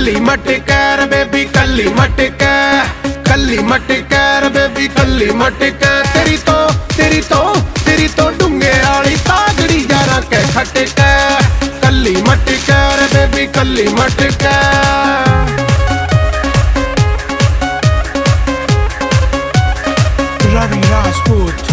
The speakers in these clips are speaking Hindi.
कल्ली मटकर बेबी कल्ली मटकर, कल्ली मटकर बेबी कल्ली मटकर। तेरी तो डूंगे आली तागड़ी यारा के खटकर, कल्ली मटकर बेबी कल्ली मटकर। रवि राजपूत।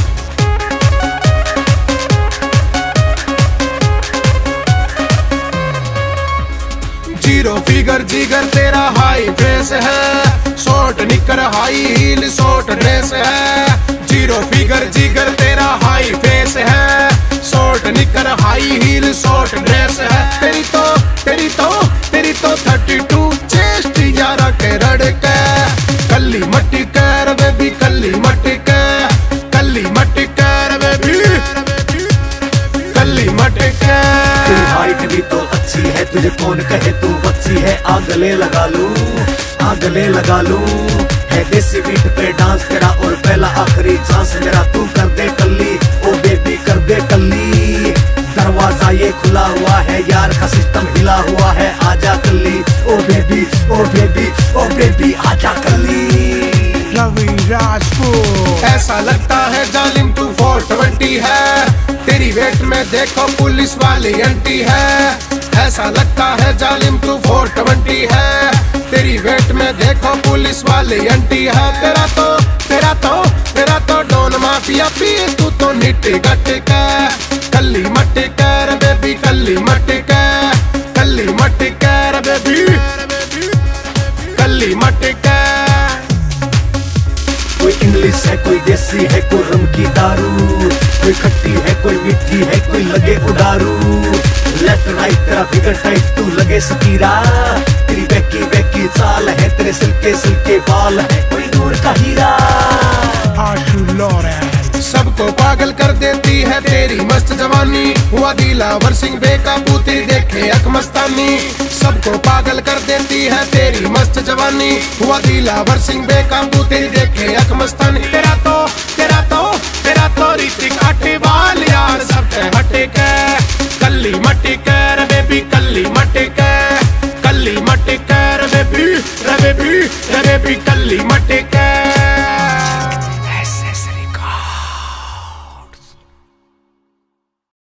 जीरो फिगर जिगर तेरा हाई फेस है, short knicker high heel short dress है। जीरो फिगर जिगर तेरा हाई फेस है, short knicker high heel short dress है। तेरी तो 32 चेस्ट यारा के रड़के, कल्ली मटकर बेबी कल्ली मटकर, कल्ली मटकर बेबी कल्ली मटकर। तेरी हाइट भी तो अच्छी है, तुझे कौन कहे तू बच्ची है। आगले लगा लूं, आगले लगा लूं, है देसी बीट पे डांस तेरा और पहला आखिरी चांस मेरा। तू कर दे कल्ली ओ बेबी कर दे कल्ली, दरवाजा ये खुला हुआ है यार का सिस्टम हिला हुआ है। आजा कल्ली ओ बेबी ओ बेबी ओ बेबी आजा कल्ली। रवि राजपूत। ऐसा लगता है जालिम तू 420 है, तेरी वेट में देखो पुलिस वाली आंटी है। ऐसा लगता है जालिम तू 420 है, तेरी वेट में देखो पुलिस वाली आंटी है। तेरा तो डॉन माफिया पी तू तो निट्टी गटकर, कल्ली मटकर बेबी कल्ली मटकर, कल्ली मटकर बेबी कल्ली मटकर। कोई इंग्लिश है कोई देसी है कोई रम की दारू, कोई खट्टी है कोई मीठी है कोई लगे उडारू। लेफ्ट राइट तेरा फिगर टाइट तू लगे सकीरा, तेरी बेकी चाल है तेरे सिल्के सिल्के बाल है कोई नूर का हीरा। सबको पागल कर देती है तेरी मस्त जवानी, हुआ दिलावर सिंह बेकाबू तेरी देखे अकमस्तानी। सबको पागल कर देती है तेरी मस्त जवानी, हुआ दिलावर सिंह बेकाबू तेरी देखे अकमस्तानी।